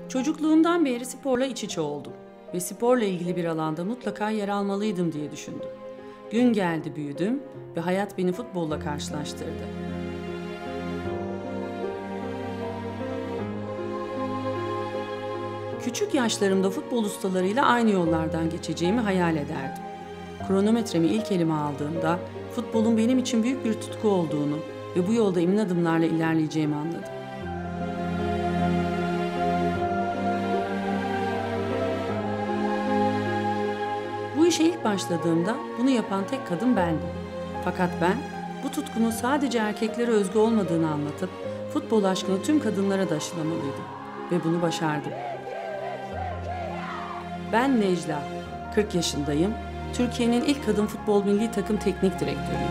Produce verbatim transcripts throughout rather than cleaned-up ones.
Çocukluğumdan beri sporla iç içe oldum ve sporla ilgili bir alanda mutlaka yer almalıydım diye düşündüm. Gün geldi büyüdüm ve hayat beni futbolla karşılaştırdı. Küçük yaşlarımda futbol ustalarıyla aynı yollardan geçeceğimi hayal ederdim. Kronometremi ilk elime aldığımda futbolun benim için büyük bir tutku olduğunu ve bu yolda emin adımlarla ilerleyeceğimi anladım. Bu işe ilk başladığımda bunu yapan tek kadın bendim. Fakat ben bu tutkunun sadece erkeklere özgü olmadığını anlatıp futbol aşkını tüm kadınlara da aşılamalıydım ve bunu başardım. Ben Necla, kırk yaşındayım, Türkiye'nin ilk kadın futbol milli takım teknik direktörüyüm.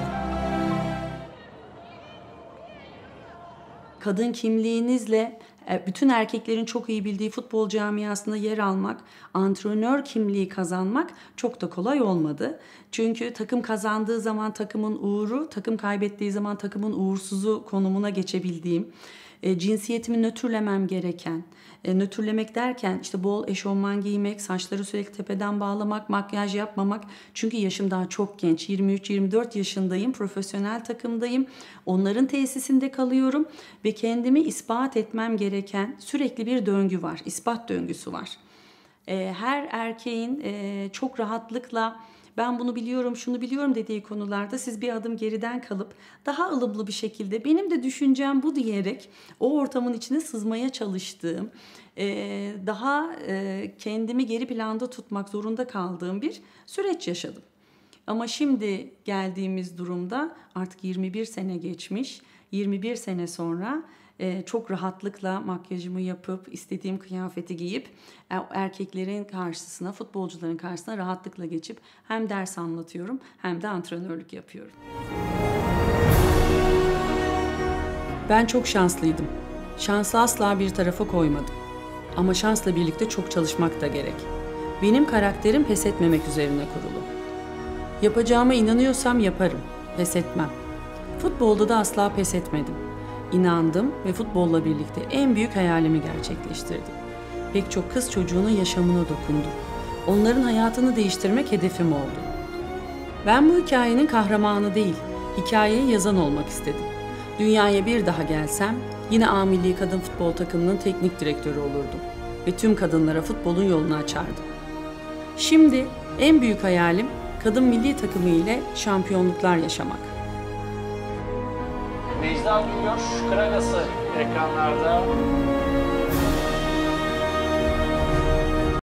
Kadın kimliğinizle bütün erkeklerin çok iyi bildiği futbol camiasında yer almak, antrenör kimliği kazanmak çok da kolay olmadı. Çünkü takım kazandığı zaman takımın uğuru, takım kaybettiği zaman takımın uğursuzu konumuna geçebildiğim, e, cinsiyetimi nötrlemem gereken, e, nötrlemek derken işte bol eşofman giymek, saçları sürekli tepeden bağlamak, makyaj yapmamak. Çünkü yaşım daha çok genç, yirmi üç yirmi dört yaşındayım, profesyonel takımdayım. Onların tesisinde kalıyorum ve kendimi ispat etmem gereken sürekli bir döngü var, ispat döngüsü var. E, her erkeğin e, çok rahatlıkla ben bunu biliyorum, şunu biliyorum dediği konularda siz bir adım geriden kalıp daha ılımlı bir şekilde benim de düşüncem bu diyerek o ortamın içine sızmaya çalıştığım, daha kendimi geri planda tutmak zorunda kaldığım bir süreç yaşadım. Ama şimdi geldiğimiz durumda artık yirmi bir sene geçmiş, yirmi bir sene sonra çok rahatlıkla makyajımı yapıp istediğim kıyafeti giyip erkeklerin karşısına, futbolcuların karşısına rahatlıkla geçip hem ders anlatıyorum hem de antrenörlük yapıyorum. Ben çok şanslıydım. Şansı asla bir tarafa koymadım. Ama şansla birlikte çok çalışmak da gerek. Benim karakterim pes etmemek üzerine kurulu. Yapacağıma inanıyorsam yaparım, pes etmem. Futbolda da asla pes etmedim. İnandım ve futbolla birlikte en büyük hayalimi gerçekleştirdim. Pek çok kız çocuğunun yaşamına dokundum. Onların hayatını değiştirmek hedefim oldu. Ben bu hikayenin kahramanı değil, hikayeyi yazan olmak istedim. Dünyaya bir daha gelsem yine A Milli Kadın Futbol Takımının teknik direktörü olurdum ve tüm kadınlara futbolun yolunu açardım. Şimdi en büyük hayalim kadın milli takımı ile şampiyonluklar yaşamak. Necla Güngör, Kralası ekranlarda.